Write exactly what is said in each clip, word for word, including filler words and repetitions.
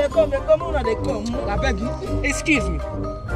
they come, they come, una they come. I beg you. Excuse me.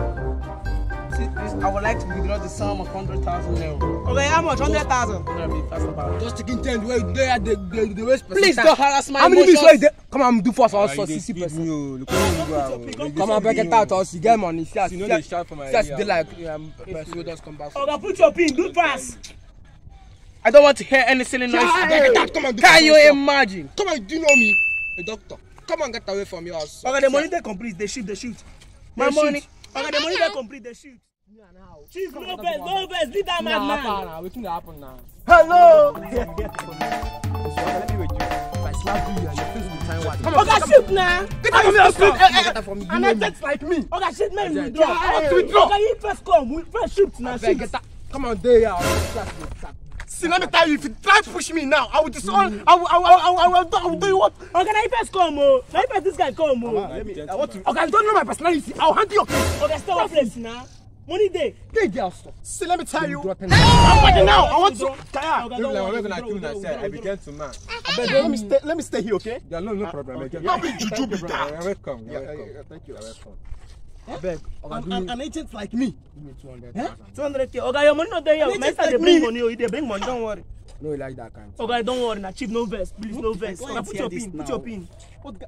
I would like to withdraw the sum of hundred thousand naira. Okay, how much? Hundred thousand. Just taking ten where they are the the the waste. Please don't harass my How many emotions. minutes? Come on, do for us for sixty percent. Come on, break it out. Us, you get money. See, you know they shout for my. Just they like um, just come back. Okay, put your pin. Do fast. I don't want to hear any silly noise. Break it out. Come on. Can you imagine? Come on, do you know me? A doctor. Come on, get away from your house. Okay, the money they complete. They shoot. They shoot. My money. Okay, the money they complete. They shoot. Chief, no best, no best. Leave that man, man. What's going to happen now? Hello. Let me wait you. If I slap you, your face will turn white. Okay, shoot now. Get out of your street. And I text like me. Okay, shoot, man, Yeah, withdraw. yeah, withdraw. Okay, you first come. We first shoot now. Shoot. Get out. Come on, there you are. See, let me tell you, if you try to push me now, I will disown. I will, I will, I will, I will, I will, I will do you what? Okay, now you first come, oh. Now you first this guy come, oh. Let me, I want to. Okay, I don't know my personality. I'll hand you your case. Okay, stay one place now. Money day. They girl stop. See, let me tell you. I'm I'm fighting now. I want to. Okay, don't worry, don't worry, don't worry, I be gentleman. Let me stay. Let me stay here, okay? Yeah, no, no problem. How big juju be that? You're welcome. Yeah, You're yeah, welcome. yeah, thank you. You're welcome. I beg. An, an, an agent like me. Give me two hundred Huh? thousand. two hundred K. Okay, your money not there yet. Let's My just side they take bring me. money, oh. They bring money. Don't worry. No, you like that kind. Okay, don't worry. Now, chief, no vest. Please, no vest. Why Okay, is put here your this pin. now? Put your pin. What?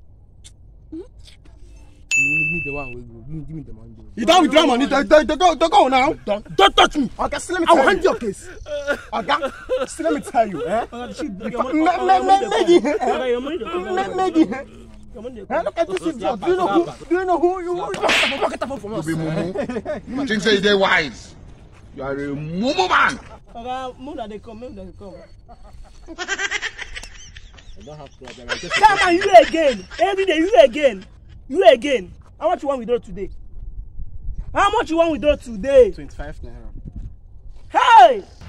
Give me the one. Give me, give me the money. You don't withdraw money. They, they, they go, they go now. Don't, don't touch me. Okay, see, let me I tell will you. hand your case. Okay, see, let me tell you. Eh? Okay, chief, your Me- money. me- Okay, your money me- dey me- come. Okay, your money dey come. Me- Maybe. Your money dey Eh, come. look at this idiot. Do you know who? Do you know who you are? Pocket phone from us. You be mumu. You think say you dey wise? You are a mumu man. Okay, move that they come. Move that they come. I don't have problem. I just Come on, you again. Every day, you again. You again. How much you want withdraw today? How much you want withdraw today? Twenty-five naira. Hey!